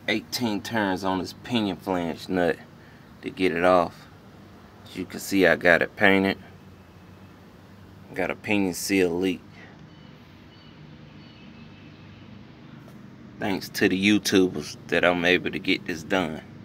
18 turns on this pinion flange nut to get it off. As you can see, I got it painted. Got a pinion seal leak. Thanks to the YouTubers that I'm able to get this done.